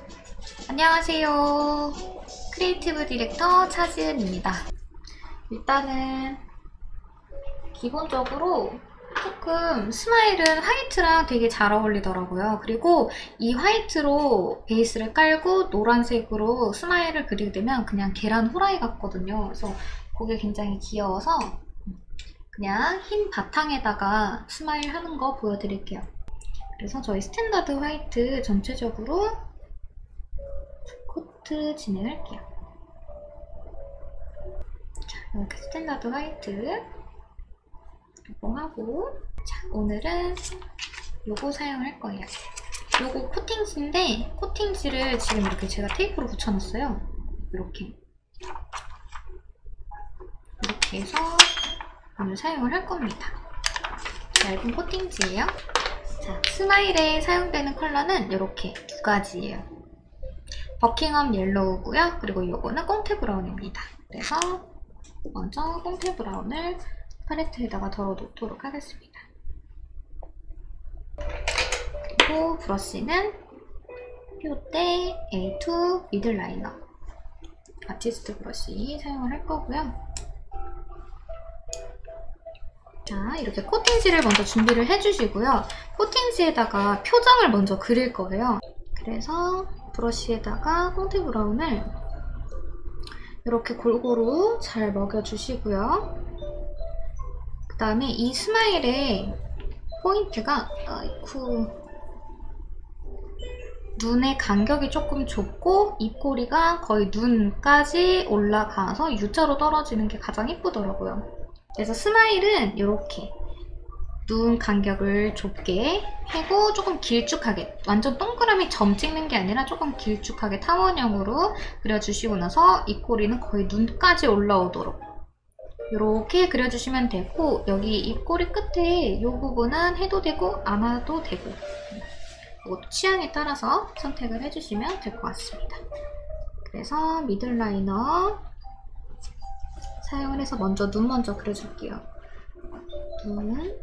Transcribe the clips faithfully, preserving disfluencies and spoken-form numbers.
안녕하세요. 크리에이티브 디렉터 차지은입니다. 일단은 기본적으로 조금 스마일은 화이트랑 되게 잘 어울리더라고요. 그리고 이 화이트로 베이스를 깔고 노란색으로 스마일을 그리게 되면 그냥 계란 후라이 같거든요. 그래서 그게 굉장히 귀여워서 그냥 흰 바탕에다가 스마일 하는 거 보여드릴게요. 그래서 저희 스탠다드 화이트 전체적으로 코트 진행할게요. 자, 이렇게 스탠다드 화이트 하고, 자, 오늘은 요거 사용할 거예요. 요거 코팅지인데 코팅지를 지금 이렇게 제가 테이프로 붙여놨어요. 이렇게 이렇게 해서 오늘 사용을 할 겁니다. 얇은 코팅지예요. 자, 스마일에 사용되는 컬러는 이렇게 두 가지예요. 버킹엄 옐로우고요. 그리고 요거는 꽁태 브라운입니다. 그래서 먼저 꽁태 브라운을 팔레트에다가 덜어 놓도록 하겠습니다. 그리고 브러쉬는 뾰때 에이 투 미들 라이너 아티스트 브러쉬 사용을 할 거고요. 자, 이렇게 코팅지를 먼저 준비를 해주시고요. 코팅지에다가 표정을 먼저 그릴 거예요. 그래서 브러쉬에다가 꽁트 브라운을 이렇게 골고루 잘 먹여주시고요. 그 다음에 이 스마일의 포인트가 아이쿠 눈의 간격이 조금 좁고 입꼬리가 거의 눈까지 올라가서 U자로 떨어지는 게 가장 예쁘더라고요. 그래서 스마일은 이렇게 눈 간격을 좁게 하고 조금 길쭉하게, 완전 동그라미 점 찍는 게 아니라 조금 길쭉하게 타원형으로 그려주시고 나서 입꼬리는 거의 눈까지 올라오도록 이렇게 그려주시면 되고, 여기 입꼬리 끝에 이 부분은 해도 되고 안 해도 되고 이것도 취향에 따라서 선택을 해주시면 될 것 같습니다. 그래서 미들 라이너 사용을 해서 먼저 눈 먼저 그려줄게요. 눈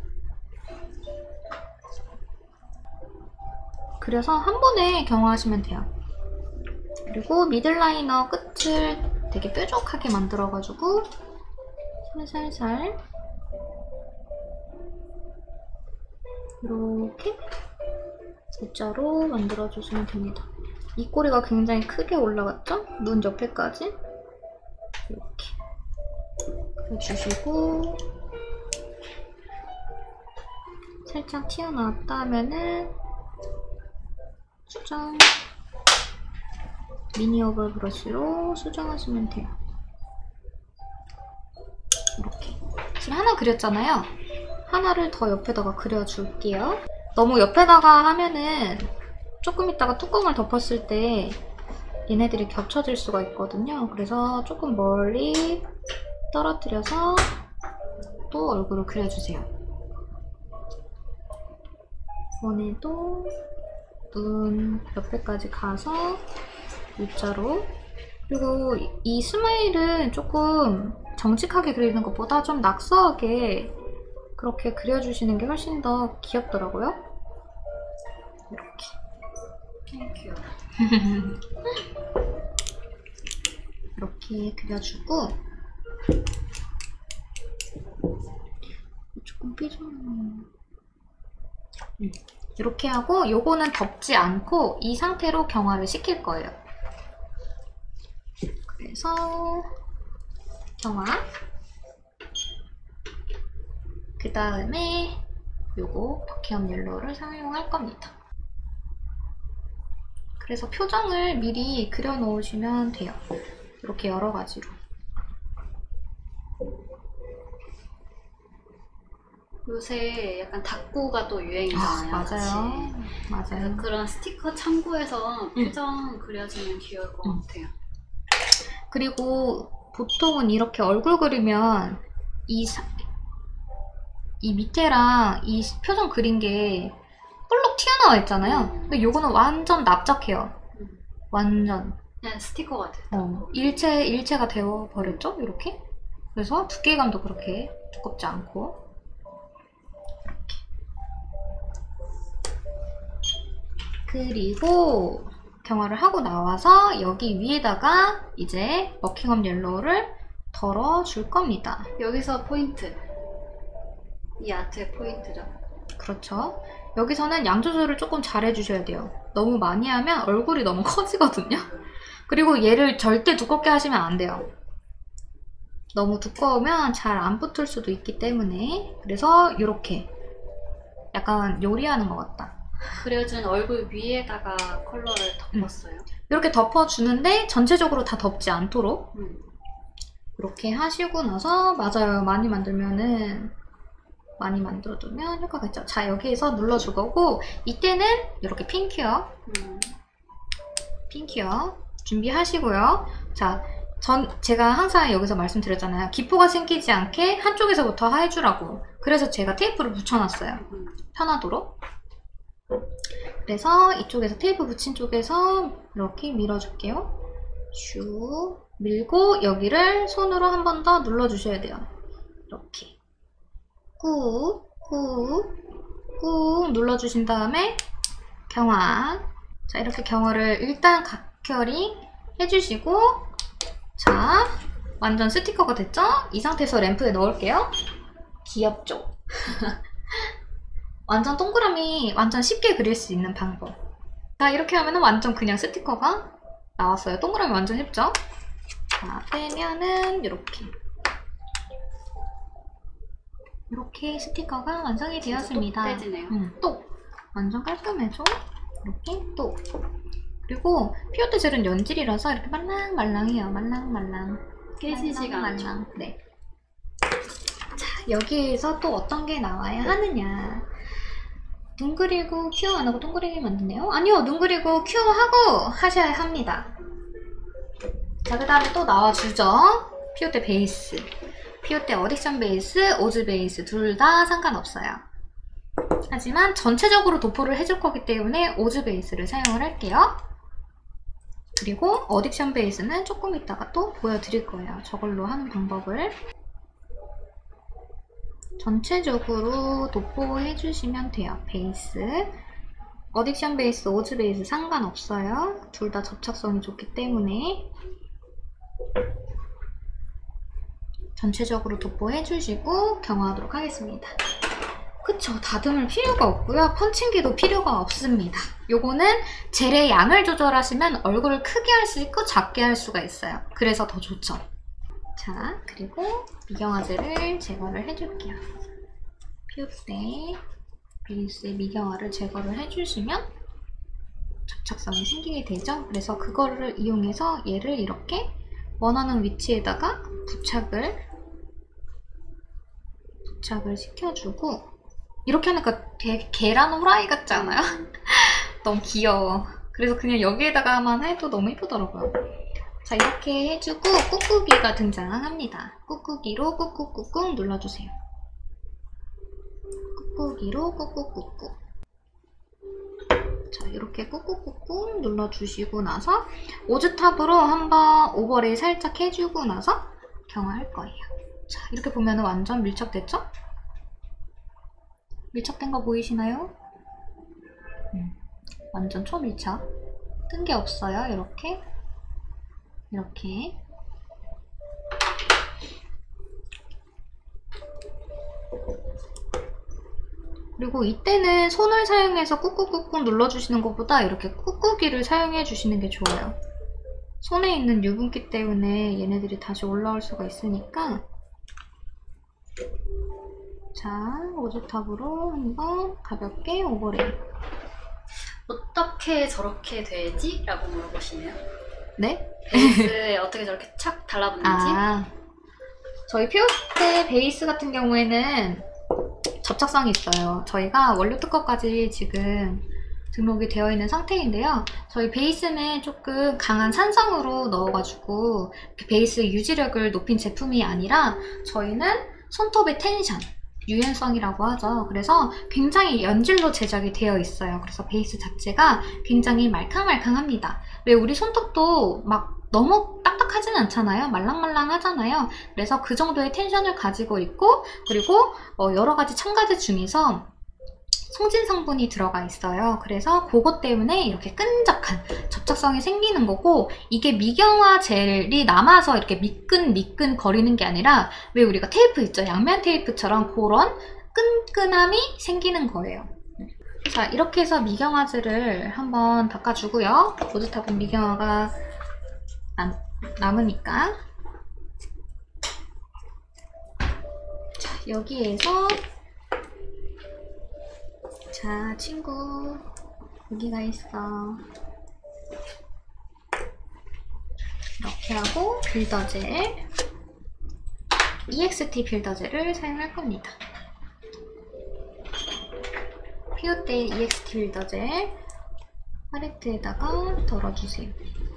그려서 한 번에 경화하시면 돼요. 그리고 미들 라이너 끝을 되게 뾰족하게 만들어가지고 살살살 이렇게 U자로 만들어주시면 됩니다. 이 꼬리가 굉장히 크게 올라갔죠? 눈 옆에까지 이렇게 그려주시고, 살짝 튀어나왔다 하면은 수정 미니 오벌 브러쉬로 수정하시면 돼요. 이렇게 지금 하나 그렸잖아요. 하나를 더 옆에다가 그려줄게요. 너무 옆에다가 하면은 조금 있다가 뚜껑을 덮었을 때 얘네들이 겹쳐질 수가 있거든요. 그래서 조금 멀리 떨어뜨려서 또 얼굴을 그려주세요. 이번에도 눈 옆에까지 가서 U자로. 그리고 이 스마일은 조금 정직하게 그리는 것보다 좀 낙서하게 그렇게 그려주시는 게 훨씬 더 귀엽더라고요. 이렇게 귀여워. 이렇게 그려주고, 조금 삐져나네. 음. 이렇게 하고 요거는 덮지 않고 이 상태로 경화를 시킬 거예요. 그래서 경화, 그 다음에 요거 버킹엄 옐로우를 사용할 겁니다. 그래서 표정을 미리 그려 놓으시면 돼요. 이렇게 여러 가지로. 요새 약간 닭구가 또 유행이잖아요. 아, 맞아요. 같이. 맞아요. 그런 스티커 참고해서 응. 표정 그려주면 귀여울 것 응. 같아요. 그리고 보통은 이렇게 얼굴 그리면 이, 사, 이 밑에랑 이 표정 그린 게 볼록 튀어나와 있잖아요. 음. 근데 요거는 완전 납작해요. 음. 완전. 그냥 스티커 같아요. 어, 일체, 일체가 되어버렸죠? 이렇게. 그래서 두께감도 그렇게 두껍지 않고. 이렇게. 그리고 경화를 하고 나와서 여기 위에다가 이제 버킹엄 옐로우를 덜어줄 겁니다. 여기서 포인트. 이 아트의 포인트죠. 그렇죠. 여기서는 양 조절을 조금 잘 해주셔야 돼요. 너무 많이 하면 얼굴이 너무 커지거든요. 그리고 얘를 절대 두껍게 하시면 안 돼요. 너무 두꺼우면 잘 안 붙을 수도 있기 때문에. 그래서 이렇게 약간 요리하는 것 같다. 그려진 얼굴 위에다가 컬러를 덮었어요. 이렇게 덮어주는데 전체적으로 다 덮지 않도록 음. 이렇게 하시고 나서, 맞아요, 많이 만들면은 많이 만들어두면 효과가 있죠. 자, 여기에서 눌러줄 거고, 이때는 이렇게 핑큐어 음. 핑큐어 준비하시고요. 자, 전 제가 항상 여기서 말씀드렸잖아요. 기포가 생기지 않게 한쪽에서부터 해주라고. 그래서 제가 테이프를 붙여놨어요. 음. 편하도록. 그래서 이쪽에서 테이프 붙인 쪽에서 이렇게 밀어줄게요. 슉 밀고 여기를 손으로 한 번 더 눌러주셔야 돼요. 이렇게 꾹 꾹 꾹 눌러주신 다음에 경화. 자, 이렇게 경화를 일단 각혈이 해주시고, 자, 완전 스티커가 됐죠? 이 상태에서 램프에 넣을게요. 귀엽죠? 완전 동그라미 완전 쉽게 그릴 수 있는 방법. 자, 이렇게 하면 완전 그냥 스티커가 나왔어요. 동그라미 완전 쉽죠? 자, 빼면은 이렇게 이렇게 스티커가 완성이 되었습니다. 똑 떼지네요. 음, 또 완전 깔끔해져. 이렇게 또. 그리고 피오테 젤은 연질이라서 이렇게 말랑말랑해요. 말랑말랑. 깨지지가 않죠. 네. 자, 여기에서 또 어떤 게 나와야 하느냐. 눈 그리고 큐어 안 하고 눈 그리기 만드네요. 아니요, 눈 그리고 큐어 하고 하셔야 합니다. 자, 그 다음에 또 나와주죠. 피오테 베이스. 피오테 어딕션 베이스, 오즈 베이스 둘 다 상관없어요. 하지만 전체적으로 도포를 해줄 거기 때문에 오즈 베이스를 사용을 할게요. 그리고 어딕션 베이스는 조금 이따가 또 보여드릴 거예요. 저걸로 하는 방법을. 전체적으로 도포해주시면 돼요. 베이스. 어딕션 베이스, 오즈 베이스 상관없어요. 둘 다 접착성이 좋기 때문에. 전체적으로 도포해주시고 경화하도록 하겠습니다. 그쵸, 다듬을 필요가 없고요. 펀칭기도 필요가 없습니다. 요거는 젤의 양을 조절하시면 얼굴을 크게 할 수 있고 작게 할 수가 있어요. 그래서 더 좋죠. 자, 그리고 미경화제를 제거를 해줄게요. 피오테 베이스의 미경화를 제거를 해주시면 접착성이 생기게 되죠. 그래서 그거를 이용해서 얘를 이렇게 원하는 위치에다가 부착을 부착을 시켜주고, 이렇게 하니까 되게 계란 후라이 같지 않아요? 너무 귀여워. 그래서 그냥 여기에다가만 해도 너무 예쁘더라고요. 자, 이렇게 해주고 꾹꾹이가 등장합니다. 꾹꾹이로 꾹꾹꾹꾹 눌러주세요. 꾹꾹이로 꾹꾹꾹꾹. 자, 이렇게 꾹꾹꾹꾹 눌러주시고 나서 오즈탑으로 한번 오버레이 살짝 해주고 나서 경화할 거예요. 자, 이렇게 보면 완전 밀착됐죠? 밀착된 거 보이시나요? 음, 완전 초밀착. 뜬 게 없어요. 이렇게 이렇게. 그리고 이때는 손을 사용해서 꾹꾹꾹꾹 눌러주시는 것보다 이렇게 꾹꾹이를 사용해 주시는 게 좋아요. 손에 있는 유분기 때문에 얘네들이 다시 올라올 수가 있으니까. 자, 오즈탑으로 한번 가볍게 오버레이. 어떻게 저렇게 되지? 라고 물어보시네요. 네? 베이스에 어떻게 저렇게 착 달라붙는지. 아, 저희 피오테 베이스 같은 경우에는 접착성이 있어요. 저희가 원료 특허까지 지금 등록이 되어 있는 상태인데요. 저희 베이스는 조금 강한 산성으로 넣어가지고 베이스 유지력을 높인 제품이 아니라 저희는 손톱의 텐션, 유연성이라고 하죠. 그래서 굉장히 연질로 제작이 되어 있어요. 그래서 베이스 자체가 굉장히 말캉말캉합니다. 왜 우리 손톱도 막 너무 딱딱하진 않잖아요. 말랑말랑 하잖아요. 그래서 그 정도의 텐션을 가지고 있고, 그리고 어 여러 가지 첨가제 중에서 송진 성분이 들어가 있어요. 그래서 그것 때문에 이렇게 끈적한 접착성이 생기는 거고, 이게 미경화 젤이 남아서 이렇게 미끈미끈 거리는 게 아니라 왜 우리가 테이프 있죠? 양면 테이프처럼 그런 끈끈함이 생기는 거예요. 자, 이렇게 해서 미경화 젤을 한번 닦아주고요. 보드탑은 미경화가 남, 남으니까. 자, 여기에서 자, 친구 여기가 있어. 이렇게 하고 빌더젤 이엑스티 빌더젤을 사용할 겁니다. 피오테일 이엑스티 빌더젤 팔레트에다가 덜어주세요.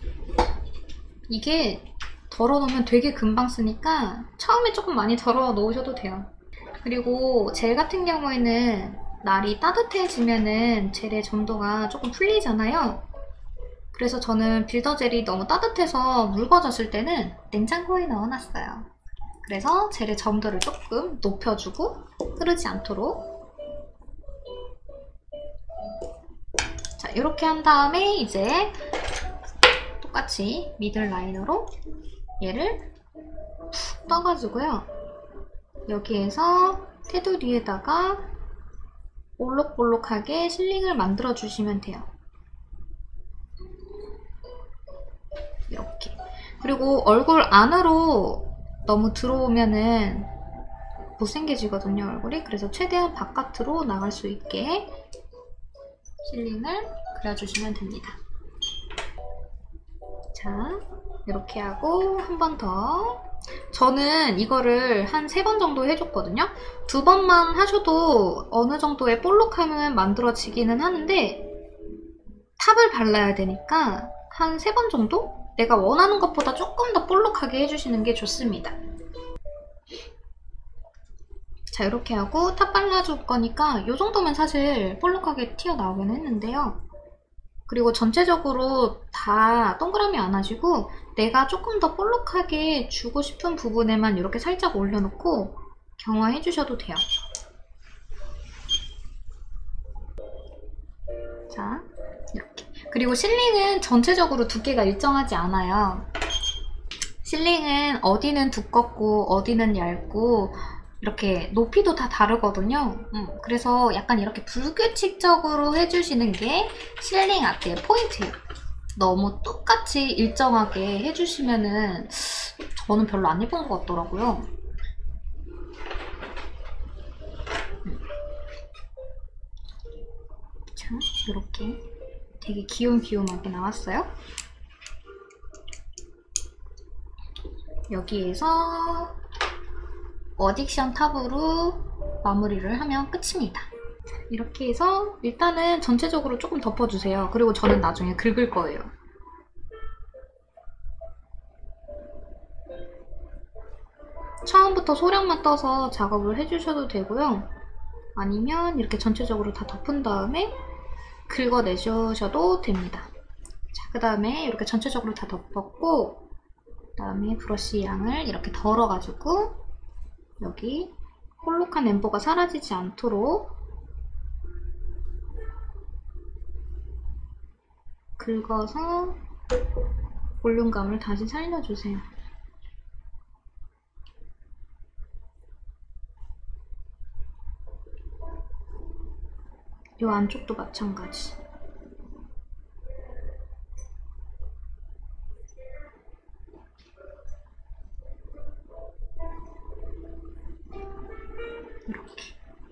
이게 덜어놓으면 되게 금방 쓰니까 처음에 조금 많이 덜어 놓으셔도 돼요. 그리고 젤 같은 경우에는 날이 따뜻해지면은 젤의 점도가 조금 풀리잖아요. 그래서 저는 빌더젤이 너무 따뜻해서 묽어졌을 때는 냉장고에 넣어놨어요. 그래서 젤의 점도를 조금 높여주고 흐르지 않도록. 자, 이렇게 한 다음에 이제 똑같이 미들 라이너로 얘를 푹 떠가지고요. 여기에서 테두리에다가 볼록볼록하게 실링을 만들어 주시면 돼요. 이렇게. 그리고 얼굴 안으로 너무 들어오면은 못생겨지거든요, 얼굴이. 그래서 최대한 바깥으로 나갈 수 있게 실링을 그려주시면 됩니다. 자, 이렇게 하고 한 번 더. 저는 이거를 한 세 번 정도 해줬거든요. 두 번만 하셔도 어느 정도의 볼록함은 만들어지기는 하는데 탑을 발라야 되니까 한 세 번 정도? 내가 원하는 것보다 조금 더 볼록하게 해주시는 게 좋습니다. 자, 이렇게 하고 탑 발라줄 거니까 이 정도면 사실 볼록하게 튀어나오긴 했는데요. 그리고 전체적으로 다 동그라미 안 하시고 내가 조금 더 볼록하게 주고 싶은 부분에만 이렇게 살짝 올려놓고 경화해 주셔도 돼요. 자, 이렇게. 그리고 실링은 전체적으로 두께가 일정하지 않아요. 실링은 어디는 두껍고 어디는 얇고 이렇게 높이도 다 다르거든요. 음, 그래서 약간 이렇게 불규칙적으로 해주시는 게 실링 아트의 포인트예요. 너무 똑같이 일정하게 해주시면은 저는 별로 안 예쁜 것 같더라고요. 자, 이렇게 되게 귀염귀염하게 나왔어요. 여기에서 어딕션 탑으로 마무리를 하면 끝입니다. 이렇게 해서 일단은 전체적으로 조금 덮어주세요. 그리고 저는 나중에 긁을 거예요. 처음부터 소량만 떠서 작업을 해주셔도 되고요. 아니면 이렇게 전체적으로 다 덮은 다음에 긁어내주셔도 됩니다. 자, 그 다음에 이렇게 전체적으로 다 덮었고, 그 다음에 브러쉬 양을 이렇게 덜어가지고 여기 볼록한 엠보가 사라지지 않도록 긁어서 볼륨감을 다시 살려주세요. 이 안쪽도 마찬가지. 이렇게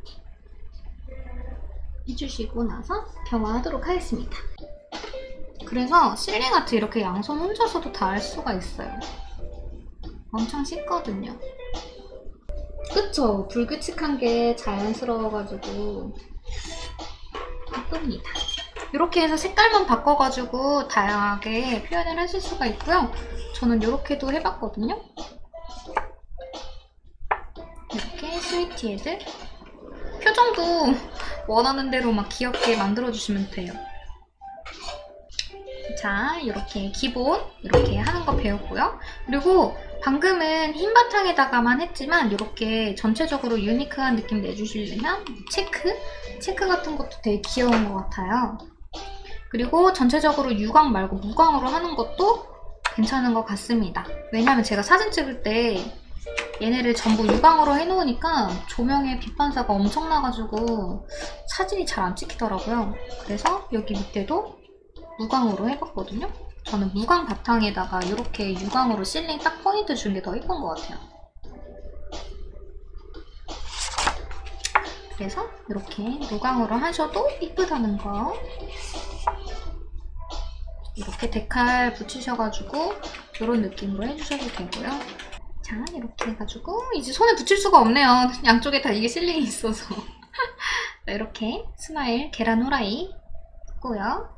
해주시고 나서 경화하도록 하겠습니다. 그래서 실링 아트 이렇게 양손 혼자서도 다 할 수가 있어요. 엄청 쉽거든요. 그쵸? 불규칙한 게 자연스러워가지고 예쁩니다. 이렇게 해서 색깔만 바꿔가지고 다양하게 표현을 하실 수가 있고요. 저는 이렇게도 해봤거든요. 이렇게 스위티헤드 표정도 원하는 대로 막 귀엽게 만들어주시면 돼요. 자, 이렇게 기본 이렇게 하는 거 배웠고요. 그리고 방금은 흰 바탕에다가만 했지만 이렇게 전체적으로 유니크한 느낌 내주시려면 체크? 체크 같은 것도 되게 귀여운 것 같아요. 그리고 전체적으로 유광 말고 무광으로 하는 것도 괜찮은 것 같습니다. 왜냐면 제가 사진 찍을 때 얘네를 전부 유광으로 해놓으니까 조명의 빛 반사가 엄청나가지고 사진이 잘 안 찍히더라고요. 그래서 여기 밑에도 무광으로 해봤거든요. 저는 무광 바탕에다가 이렇게 유광으로 실링 딱 포인트 준 게 더 예쁜 것 같아요. 그래서 이렇게 무광으로 하셔도 이쁘다는 거. 이렇게 데칼 붙이셔가지고 이런 느낌으로 해주셔도 되고요. 자, 이렇게 해가지고 이제 손에 붙일 수가 없네요. 양쪽에 다 이게 실링이 있어서. 이렇게 스마일 계란 후라이 했고요.